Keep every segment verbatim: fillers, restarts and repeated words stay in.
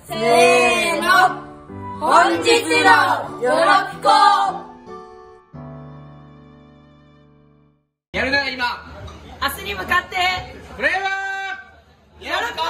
せーの、本日のよろぴこ。 やるな今、 明日に向かってフレーバーよろぴこ。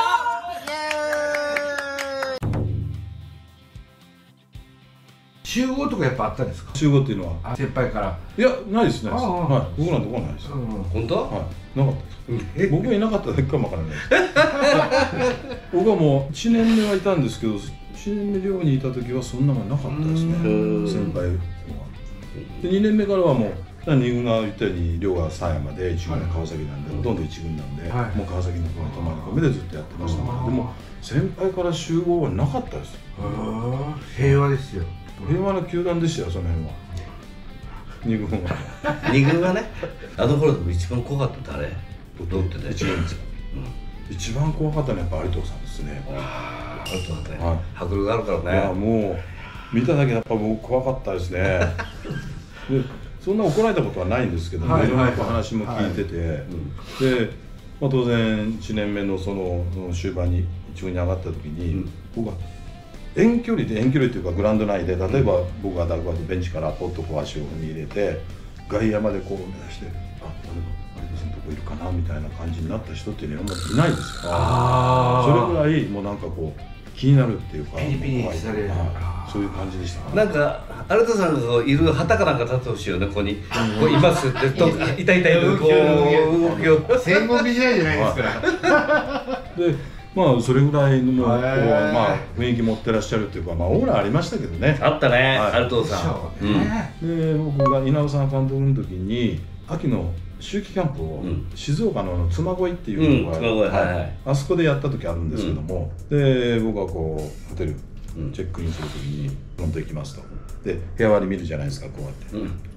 集合とかやっぱあったんですか？ 集合っていうのは先輩から。 いや、ないですね。 ああはい、僕なんてこないです。は本当？ い、なかったです。僕がいなかっただけかもわからないです。僕はもういちねんめはいたんですけど、いちねんめ寮にいた時はそんなのなかったですね。先輩は。でにねんめからはもうに軍が言ったように寮が狭山でいち軍が川崎なんで、ほとんどいち軍なんで、もう川崎の方に泊まり込みでずっとやってましたから。でも先輩から集合はなかったです。 平和ですよ。 平和な球団でしたよ、その辺は。二軍は。 二軍はね、あの頃でも一番怖かった誰？ロッテで。 一軍ですか。一番怖かったのはやっぱ有藤さんですね。 ああ、有藤さんね。 はい。 迫力があるからね。 いや、もう見ただけやっぱ僕怖かったですね。で、そんな怒られたことはないんですけど、いろんな話も聞いてて、で、まあ当然いちねんめのその終盤に一軍に上がった時に、僕は遠距離で遠距離というかグラウンド内で、例えば僕がダグアウトベンチからポッとこう足を踏み入れて外野までこう目指して、あ、有藤さんのとこいるかなみたいな感じになった人っていうのはいないですよ。それぐらいもうなんかこう気になるっていうか、 ピリピリされる、 そういう感じでしたね。 なんか有田さんがいる旗かなんか立ってほしいよね、ここに。こういますってと、いたいたいるこう動きを。 戦国時代じゃないですから。 で。まあそれぐらいのこう、まあ、雰囲気持ってらっしゃるっていうか、まあオーラありましたけどね。 あったね、有藤さん。 で、僕が稲尾さん監督の時に秋の秋季キャンプを静岡の妻恋っていうのがあそこでやった時あるんですけども、で僕はこうホテルチェックインする時にフロント行きますと、で部屋割り見るじゃないですか、こうやって。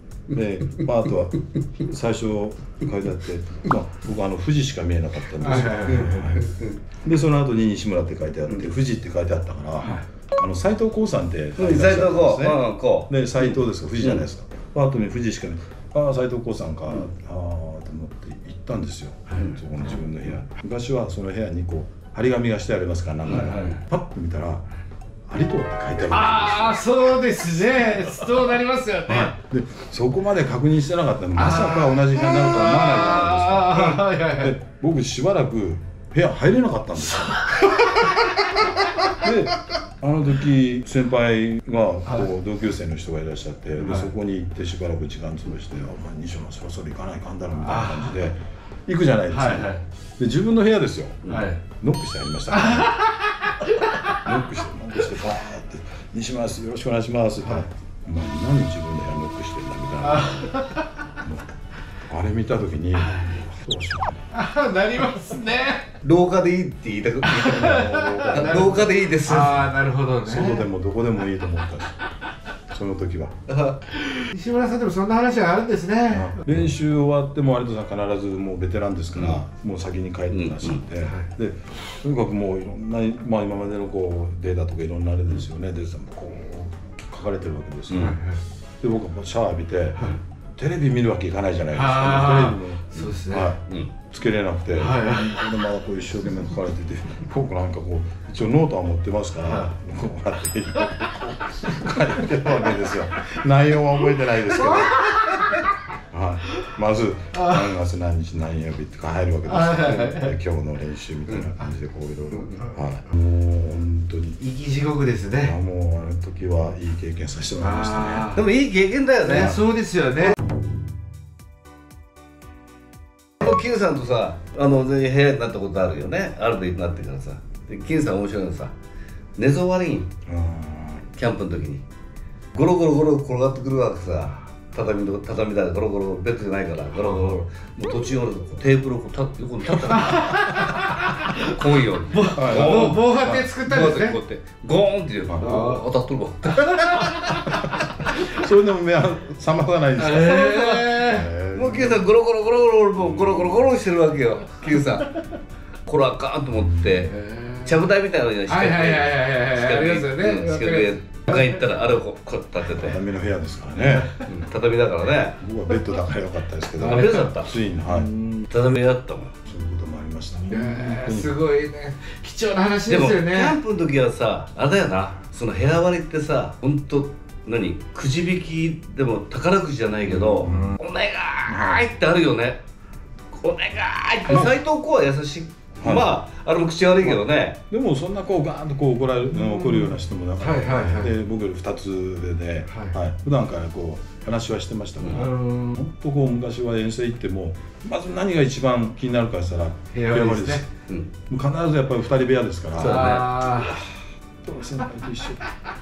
で、まあ、あとは最初書いてあって、まあ、僕はあの富士しか見えなかったんですよ。でその後に西村って書いてあって、富士って書いてあったから、あの斉藤浩さんって斉藤浩で斉藤ですか、富士じゃないですか。あとに富士しかね、ああ斉藤浩さんか、ああと思って行ったんですよ、そこの自分の部屋。昔はその部屋にこう張り紙がしてありますから、なんかパッと見たら有藤って書いてあるんですよ。 ああ、そうですね。そうなりますよね。 で、そこまで確認してなかったので、まさか同じ部屋になるとは思わないじゃないですか。で、僕しばらく部屋入れなかったんですよ。で、あの時先輩がこう同級生の人がいらっしゃって、でそこに行ってしばらく時間潰して、お前西野そろそろ行かないかんだろみたいな感じで行くじゃないですか。で、自分の部屋ですよ。ノックしてありましたからね。ノックしてノックしてバーって「西村です、よろしくお願いします」って言ったら「お前何自分の部屋ノックしてんだ」みたいな。あれ見た時にどうしよう。 ああ、なりますね。 廊下でいいって言いたくない。廊下でいいです。 ああ、なるほどね。 外でもどこでもいいと思ったし、その時は。 西村さんでもそんな話があるんですね。 練習終わっても有藤さん必ずもうベテランですから、もう先に帰ってらっしゃって、でとにかくもういろんな、まあ、今までのこうデータとかいろんなあれですよね、データもこう書かれてるわけですよ。で僕はもうシャワー浴びて、テレビ見るわけいかないじゃないですか。テレビもそうですね、 つけれなくて、これまだこう一生懸命書かれてて、僕なんかこう一応ノートは持ってますから、こうやって書いてるわけですよ。内容は覚えてないですけど、まず何月何日何曜日って入るわけですよ。今日の練習みたいな感じでこういろいろ、もう本当に生き地獄ですね。 もうあの時はいい経験させてもらいましたね。 でもいい経験だよね。 そうですよね。 金さんとさ、あの部屋になったことあるよね、あるとなってからさ。で金さん面白いのさ、寝相悪いん、キャンプの時にゴロゴロゴロ転がってくるわけさ。畳の畳だからゴロゴロ、ベッドじゃないからゴロゴロ、もう途中までテーブルをこう立って横に立ったらこういうように防波堤作ったんですね。 こうやってゴーンって当たっとるわ。 それでも目は覚まさないですか。 もう金さんゴロゴロゴロゴロもうゴロゴロゴロしてるわけよ、金さん。これあかんと思ってちゃぶ台みたいなのにしてはいはいはいはいはいありますよね。 他行ったらあれをこう立てて、 畳の部屋ですからね。 畳だからね。 僕はベッドだから良かったですけど、 ベッドだった。 ついに、はい、 畳だったもん。 そういうこともありまました。 すごいね、貴重な話でもキですよね。 ャンプの時はさ、あれだよな、その部屋割りってさ、ほんと何くじ引きでも宝くじじゃないけど、うん、お願いってあるよね。お願いって斎藤浩は優しい、はい、まああれも口悪いけどね、 でもそんなこうガーンとこう怒られる、怒るような人もなかったで、僕よりふたつ上で、はいはい、普段からこう話はしてましたから、本当こう昔は遠征行ってもまず何が一番気になるかしたら部屋割りです。うん、必ずやっぱりふたり部屋ですから。そうだね。先輩と一緒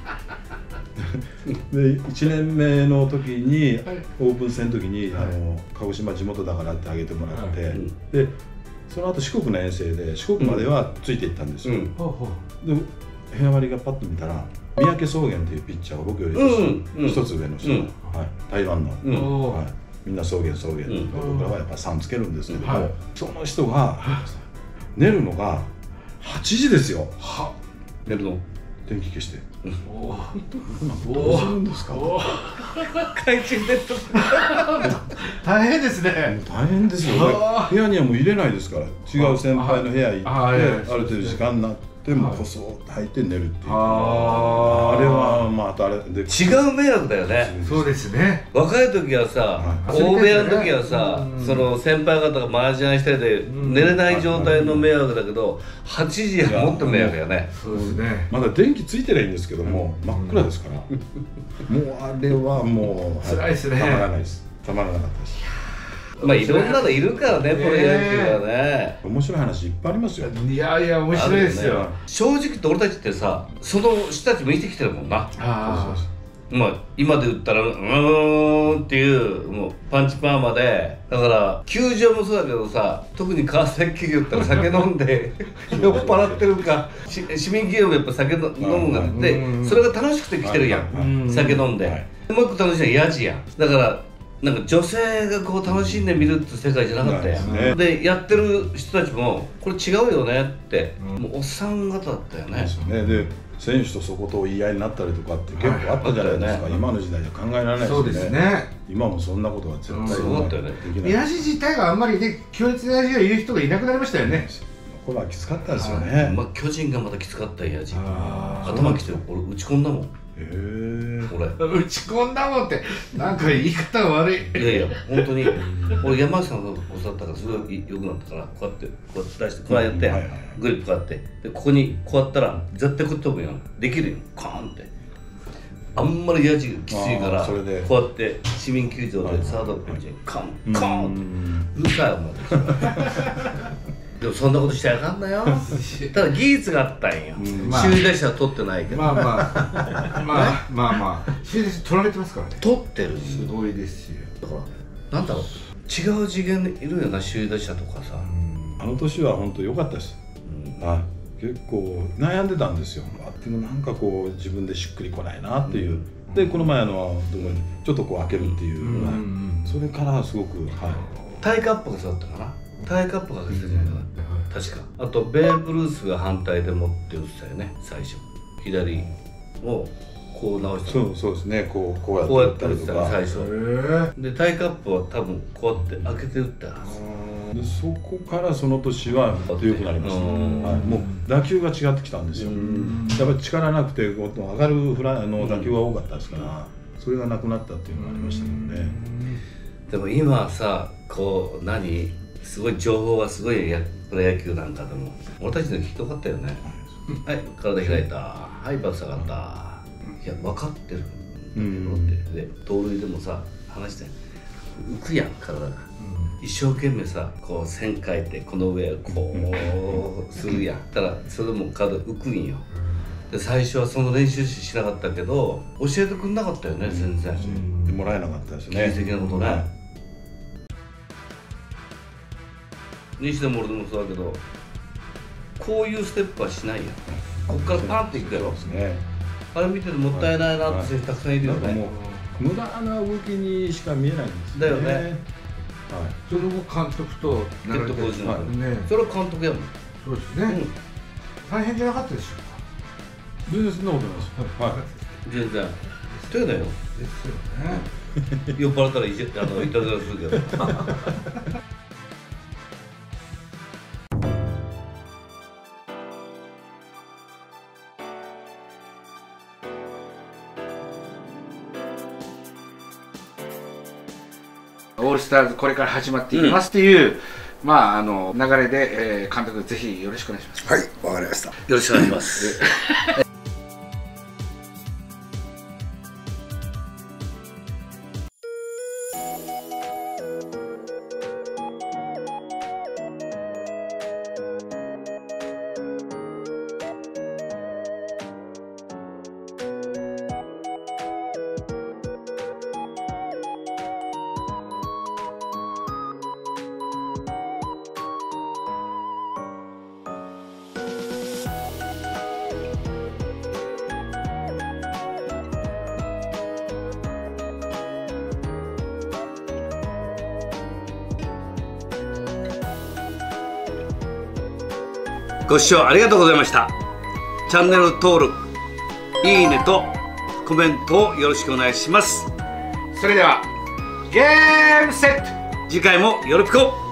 でいちねんめの時に、はい、オープン戦の時に、はい、あの鹿児島地元だからってあげてもらって、はい、でその後四国の遠征で四国まではついていったんですよ。うん、で部屋割りがパッと見たら三宅草原っていうピッチャーが僕より一つ上の人、うん、はい、台湾の、うん、はい、みんな草原草原、うん、僕らはやっぱさんつけるんですけども、はい、その人が寝るのがはちじですよ。は寝るの電気消して。 おお。 どうするんですか。 懐中電灯。 大変ですね。 大変ですよ。部屋にはもう入れないですから。違う先輩の部屋行ってある程度時間になってもこそ入って寝るっていう。あれはまああれで違う迷惑だよね。 そうですね。 若い時はさ、大部屋の時はさ、その先輩方が麻雀してて寝れない状態の迷惑だけど、はちじはもっと迷惑よね。 そうですね。 まだ電気ついてりゃいいんですけども、真っ暗ですから。もうあれはもう辛いですね。 たまらないです。たまらなかったです。 まあいろんなのいるからね、プロ野球はね。 面白い話いっぱいありますよ。 いやいや面白いですよ。 正直言って俺たちってさ、その人たちも生きてきてるもんな。ああ。まあ今で言ったらうーんっていうもうパンチパーマで、だから球場もそうだけどさ、特に川崎球業って酒飲んで酔っ払ってるか、市民球業もやっぱ酒飲むがで、それが楽しくて来てるやん、酒飲んで。もう一個楽しいのはヤジやん。だからなんか女性がこう楽しんで見るって世界じゃなかったやん、ね、でやってる人たちもこれ違うよねって、うん、もうおっさん方だったよね。 ですよね。で選手とそこと言い合いになったりとかって結構あったじゃないですか、はい、今の時代じゃ考えられないですよね。そうですね。今もそんなことは絶対できない。ヤジ自体があんまりね、強烈なヤジが言う人がいなくなりましたよね。 これはきつかったですよね。 まあ巨人がまたきつかったヤジ。頭きて俺打ち込んだもん。へえ。俺打ち込んだもんってなんか言い方が悪い。 いやいや本当に俺山内さんが教わったからすごい良くなったから、こうやってこうやって出してこうやってグリップこうやってでここにこうやったら絶対こっち飛ぶよ、できるよ、カーンって。あんまりヤジがきついからこうやって市民球場でサードベンチにカンカンってうるさい思う。でもそんなことしちゃあかんなよ。ただ技術があったんよ。首位打者は取ってないけど。 まあまあまあまあまあ首位打者取られてますからね。 取ってる。 すごいですよ。 だからなんだろう、違う次元でいるよな首位打者とかさ。 あの年は本当良かったです。あ、結構悩んでたんですよ。あってもなんかこう自分でしっくりこないなっていう。でこの前あのちょっとこう開けるっていうのが、それからすごくはい。 タイカップがそうだったかな。タイカップがかけてたじゃないかな、確か。あとベーブ・ルースが反対で持って打ってたよね、最初。左をこう直して、 そうそうですね、こうこうやって打ってた最初で、タイカップは多分こうやって開けて打ったはずで、そこからその年は強くなりました。もう打球が違ってきたんですよ。やっぱり力なくて上がるフライの打球が多かったですから、それがなくなったっていうのがありましたけどね。 でも今さ、こう何すごい情報がすごいプロ野球なんかでも俺たちのひどかったよね。はい、体開いた、はいバック下がった、いや分かってるんだけどって、で盗塁でもさ話して浮くやん体が、一生懸命さこう線書いてこの上をこうするやん。たらそれでも体浮くんよ。で最初はその練習しなかったけど教えてくんなかったよね、全然。 もらえなかったですね、 技術的なことね。西田も俺でもそうだけど、こういうステップはしないやん。こっからパンっていくやろ。あれ見ててもったいないなって選手たくさんいるよね。 無駄な動きにしか見えないんですだよね。はい。 それも監督とヘッドコーチなんだね。それは監督やもん。 そうですね。大変じゃなかったでしょうか。 全然そんなことないです。はい。 全然。手だよ。ですよね。酔っ払ったらいじってあのいたずらするけど。 オールスターズこれから始まっていきますっていう、うん、まああの流れで、えー、監督ぜひよろしくお願いします。 はい、わかりました。よろしくお願いしますご視聴ありがとうございました。チャンネル登録、いいねとコメントをよろしくお願いします。 それではゲームセット。 次回もよろぴこ。